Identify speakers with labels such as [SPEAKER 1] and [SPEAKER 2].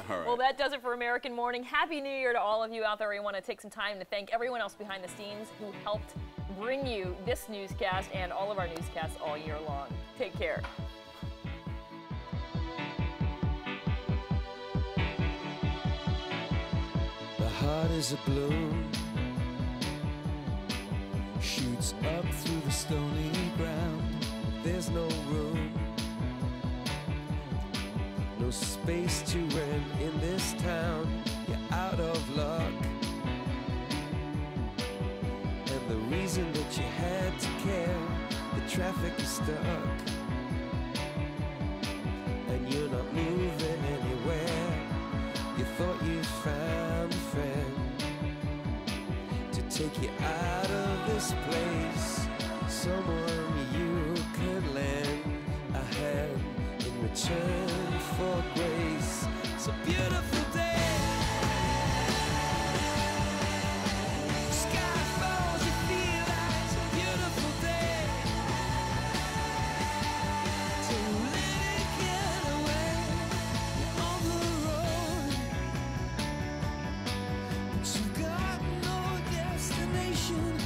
[SPEAKER 1] All right.
[SPEAKER 2] Well, that does it for American Morning. Happy New Year to all of you out there. We want to take some time to thank everyone else behind the scenes who helped bring you this newscast and all of our newscasts all year long. Take care.
[SPEAKER 3] The heart is a balloon, shoots up through the stony ground. There's no room, no space to rent in this town. You're out of luck, and the reason that you had to care, the traffic is stuck, and you're not moving anywhere. You thought you found a friend to take you out of this place, someone you could lend a hand in return for grace. It's a beautiful day. Sky falls, you feel like it's a beautiful day to let it get away. You're on the road, but you've got no destination.